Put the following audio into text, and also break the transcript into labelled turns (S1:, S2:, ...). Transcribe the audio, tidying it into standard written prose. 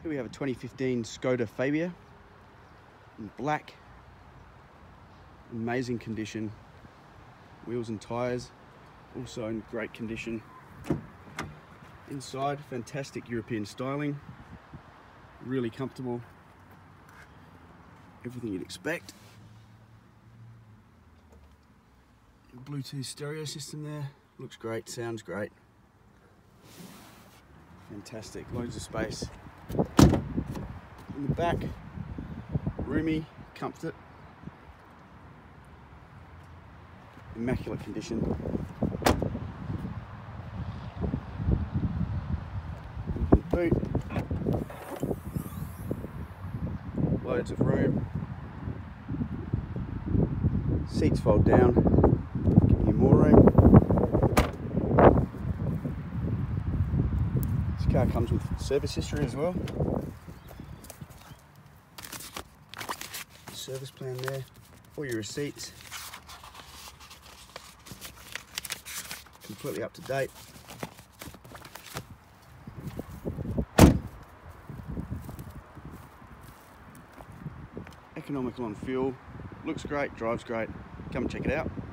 S1: Here we have a 2015 Skoda Fabia in black. Amazing condition. Wheels and tyres also in great condition. Inside, fantastic European styling. Really comfortable. Everything you'd expect. Bluetooth stereo system there. Looks great, sounds great. Fantastic, loads of space. In the back, roomy, comfort. Immaculate condition. Boot. Loads of room. Seats fold down, give you more room. This car comes with service history as well. Service plan there, all your receipts. Completely up to date. Economical on fuel, looks great, drives great. Come and check it out.